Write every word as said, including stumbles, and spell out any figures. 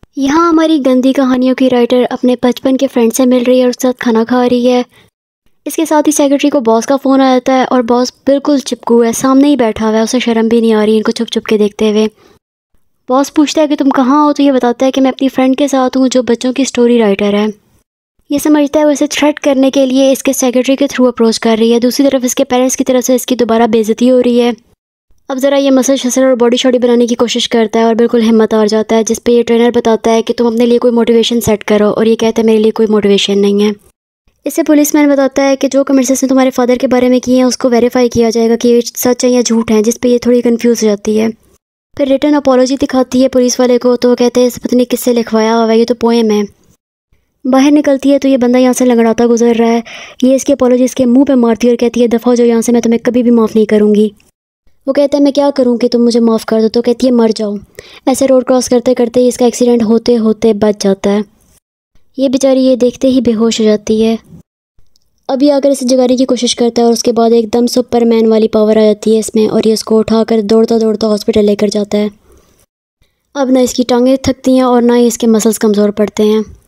यहाँ हमारी गंदी कहानियों की राइटर अपने बचपन के फ्रेंड से मिल रही है और उसके साथ खाना खा रही है। इसके साथ ही सेक्रेटरी को बॉस का फ़ोन आ जाता है और बॉस बिल्कुल चिपकू है, सामने ही बैठा हुआ है, उसे शर्म भी नहीं आ रही इनको छुप छुप के देखते हुए। बॉस पूछता है कि तुम कहाँ हो, तो ये बताता है कि मैं अपनी फ्रेंड के साथ हूँ जो बच्चों की स्टोरी राइटर है। ये समझता है वो इसे थ्रेट करने के लिए इसके सेक्रेटरी के थ्रू अप्रोच कर रही है। दूसरी तरफ इसके पेरेंट्स की तरफ से इसकी दोबारा बेइज्जती हो रही है। अब ज़रा ये मसल शसल और बॉडी शॉडी बनाने की कोशिश करता है और बिल्कुल हिम्मत हार जाता है, जिस पे ये ट्रेनर बताता है कि तुम अपने लिए कोई मोटिवेशन सेट करो, और ये कहता है मेरे लिए कोई मोटिवेशन नहीं है। इससे पुलिसमैन बताता है कि जो कमेंट्स इसने तुम्हारे फादर के बारे में किए हैं उसको वेरीफाई किया जाएगा कि ये सच है या झूठ है, जिस पे ये थोड़ी कंफ्यूज हो जाती है। फिर रिटर्न अपॉलॉजी दिखाती है पुलिस वाले को, तो वो कहते हैं इस पत्नी किससे लिखवाया हुआ है, ये तो पोएम है। बाहर निकलती है तो ये बंदा यहाँ से लंगड़ाता गुजर रहा है। ये इसकी अपॉलॉजी इसके मुंह पे मारती है और कहती है दफ़ा हो जाओ यहाँ से, मैं तुम्हें कभी भी माफ़ नहीं करूँगी। वो कहता है मैं क्या करूँ कि तुम मुझे माफ़ कर दो, तो कहती है मर जाओ। ऐसे रोड क्रॉस करते करते इसका एक्सीडेंट होते होते बच जाता है। ये बेचारी ये देखते ही बेहोश हो जाती है। अभी आकर इसे जगाने की कोशिश करता है और उसके बाद एकदम सुपरमैन वाली पावर आ जाती है इसमें, और ये इसको उठाकर दौड़ता दौड़ता हॉस्पिटल लेकर जाता है। अब ना इसकी टांगें थकती हैं और ना ही इसके मसल्स कमज़ोर पड़ते हैं।